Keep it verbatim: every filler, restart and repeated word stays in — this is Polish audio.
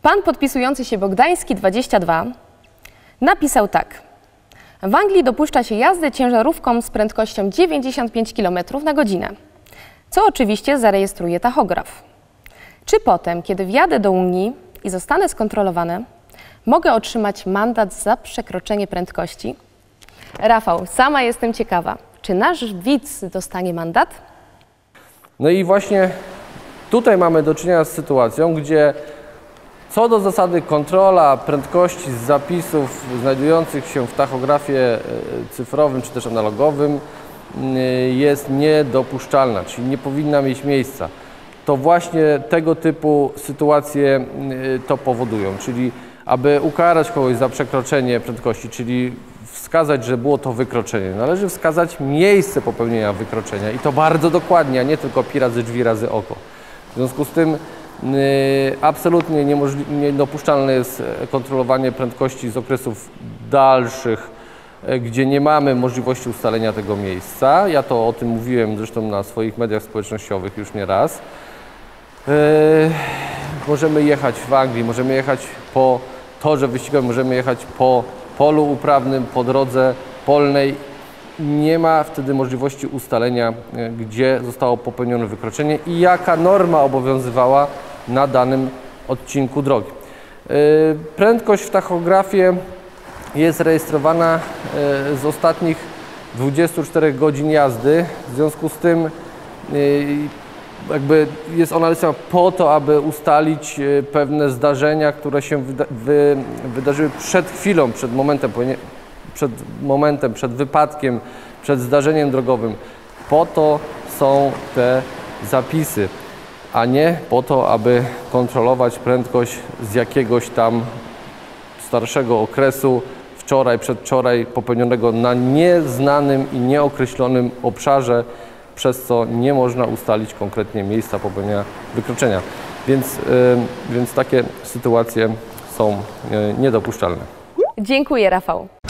Pan podpisujący się Bogdański dwadzieścia dwa napisał tak. W Anglii dopuszcza się jazdy ciężarówką z prędkością dziewięćdziesiąt pięć kilometrów na godzinę, co oczywiście zarejestruje tachograf. Czy potem, kiedy wjadę do Unii i zostanę skontrolowane, mogę otrzymać mandat za przekroczenie prędkości? Rafał, sama jestem ciekawa, czy nasz widz dostanie mandat? No i właśnie tutaj mamy do czynienia z sytuacją, gdzie co do zasady kontrola prędkości z zapisów znajdujących się w tachografie cyfrowym czy też analogowym jest niedopuszczalna, czyli nie powinna mieć miejsca. To właśnie tego typu sytuacje to powodują, czyli aby ukarać kogoś za przekroczenie prędkości, czyli wskazać, że było to wykroczenie, należy wskazać miejsce popełnienia wykroczenia i to bardzo dokładnie, a nie tylko pi razy drzwi razy oko. W związku z tym Yy, absolutnie niedopuszczalne jest kontrolowanie prędkości z okresów dalszych, yy, gdzie nie mamy możliwości ustalenia tego miejsca. Ja to o tym mówiłem zresztą na swoich mediach społecznościowych już nie raz. Yy, możemy jechać w Anglii, możemy jechać po torze wyścigowym, możemy jechać po polu uprawnym, po drodze polnej. Nie ma wtedy możliwości ustalenia, gdzie zostało popełnione wykroczenie i jaka norma obowiązywała na danym odcinku drogi. Prędkość w tachografie jest rejestrowana z ostatnich dwudziestu czterech godzin jazdy. W związku z tym jakby jest ona rejestrowana po to, aby ustalić pewne zdarzenia, które się wyda wy wydarzyły przed chwilą, przed momentem, przed momentem, przed wypadkiem, przed zdarzeniem drogowym. Po to są te zapisy, a nie po to, aby kontrolować prędkość z jakiegoś tam starszego okresu, wczoraj, przedwczoraj popełnionego na nieznanym i nieokreślonym obszarze, przez co nie można ustalić konkretnie miejsca popełnienia wykroczenia. Więc, yy, więc takie sytuacje są yy, niedopuszczalne. Dziękuję, Rafał.